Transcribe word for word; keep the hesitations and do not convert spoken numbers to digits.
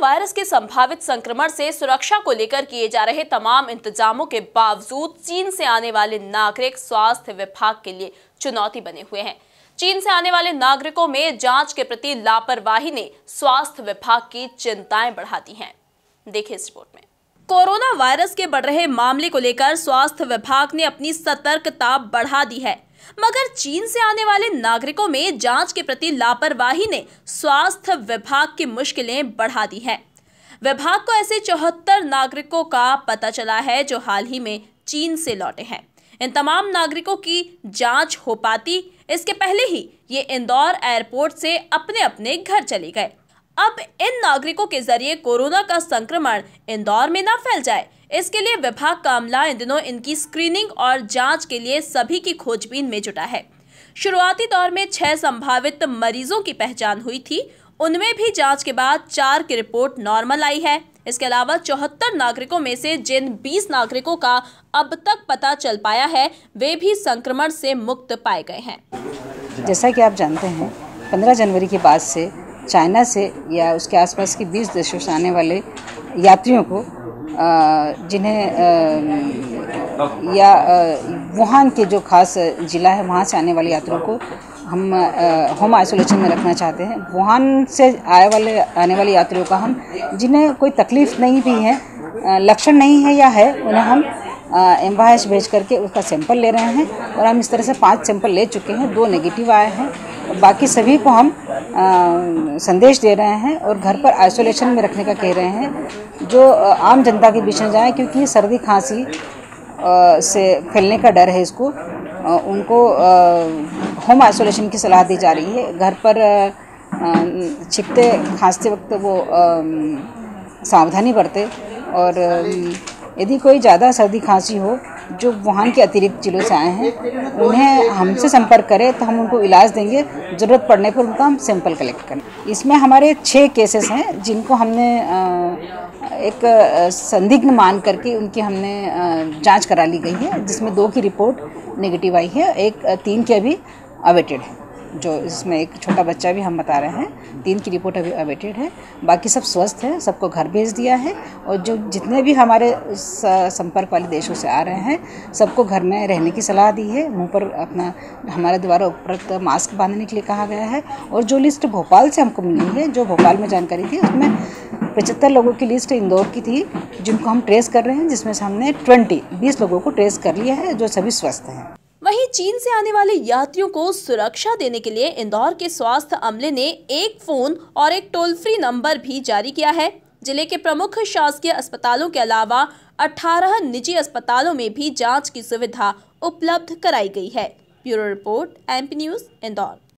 Virus के संभावित संक्रमण से सुरक्षा को लेकर किए जा रहे तमाम इंतजामों के बावजूद चीन से आने वाले नागरिक स्वास्थ्य विभाग के लिए चुनौती बने हुए हैं। चीन से आने वाले नागरिकों में जांच के प्रति लापरवाही ने स्वास्थ्य विभाग की चिंताएं बढ़ा दी हैं। देखिए इस रिपोर्ट में। कोरोना वायरस के बढ़ रहे मामले को लेकर स्वास्थ्य विभाग ने अपनी सतर्कता बढ़ा दी है, मगर चीन से आने वाले नागरिकों में जांच के प्रति लापरवाही ने स्वास्थ्य विभाग की मुश्किलें बढ़ा दी हैं। विभाग को ऐसे चौहत्तर नागरिकों का पता चला है जो हाल ही में चीन से लौटे हैं। इन तमाम नागरिकों की जांच हो पाती इसके पहले ही ये इंदौर एयरपोर्ट से अपने अपने घर चले गए। अब इन नागरिकों के जरिए कोरोना का संक्रमण इंदौर में न फैल जाए, इसके लिए विभाग का अमला इन दिनों इनकी स्क्रीनिंग और जांच के लिए सभी की खोजबीन में जुटा है। शुरुआती दौर में छह संभावित मरीजों की पहचान हुई थी, उनमें भी जांच के बाद चार की रिपोर्ट नॉर्मल आई है। इसके अलावा चौहत्तर नागरिकों में से जिन बीस नागरिकों का अब तक पता चल पाया है, वे भी संक्रमण से मुक्त पाए गए हैं। जैसा कि आप जानते हैं, पंद्रह जनवरी के बाद से चाइना से या उसके आसपास के बीस देशों से आने वाले यात्रियों को जिन्हें या वुहान के जो खास ज़िला है वहाँ से आने वाले यात्रियों को हम होम आइसोलेशन में रखना चाहते हैं। वुहान से आए वाले आने वाले यात्रियों का हम जिन्हें कोई तकलीफ़ नहीं भी है, लक्षण नहीं है या है, उन्हें हम एम्बाइस भेज करके उसका सैंपल ले रहे हैं और हम इस तरह से पाँच सैंपल ले चुके हैं। दो नेगेटिव आए हैं, बाकी सभी को हम आ, संदेश दे रहे हैं और घर पर आइसोलेशन में रखने का कह रहे हैं, जो आम जनता के बीच में जाए, क्योंकि सर्दी खांसी आ, से फैलने का डर है। इसको आ, उनको होम आइसोलेशन की सलाह दी जा रही है। घर पर छिपते खांसते वक्त वो आ, सावधानी बरते और यदि कोई ज़्यादा सर्दी खांसी हो जो वुहान के अतिरिक्त जिलों से आए हैं, उन्हें हमसे संपर्क करें तो हम उनको इलाज देंगे। ज़रूरत पड़ने पर उनका हम सैंपल कलेक्ट करें। इसमें हमारे छः केसेस हैं जिनको हमने एक संदिग्ध मान करके उनकी हमने जांच करा ली गई है, जिसमें दो की रिपोर्ट नेगेटिव आई है, एक तीन की अभी अवेटेड है। जो इसमें एक छोटा बच्चा भी हम बता रहे हैं, तीन की रिपोर्ट अभी अवेटेड है। बाकी सब स्वस्थ है, सबको घर भेज दिया है और जो जितने भी हमारे संपर्क वाले देशों से आ रहे हैं सबको घर में रहने की सलाह दी है। मुंह पर अपना हमारे द्वारा उपरोक्त मास्क बांधने के लिए कहा गया है। और जो लिस्ट भोपाल से हमको मिली है, जो भोपाल में जानकारी थी, उसमें पचहत्तर लोगों की लिस्ट इंदौर की थी जिनको हम ट्रेस कर रहे हैं, जिसमें से हमने ट्वेंटी बीस लोगों को ट्रेस कर लिया है जो सभी स्वस्थ हैं। वहीं चीन से आने वाले यात्रियों को सुरक्षा देने के लिए इंदौर के स्वास्थ्य अमले ने एक फोन और एक टोल फ्री नंबर भी जारी किया है। जिले के प्रमुख शासकीय अस्पतालों के अलावा अठारह निजी अस्पतालों में भी जांच की सुविधा उपलब्ध कराई गई है। Bureau report, MP news, Indore.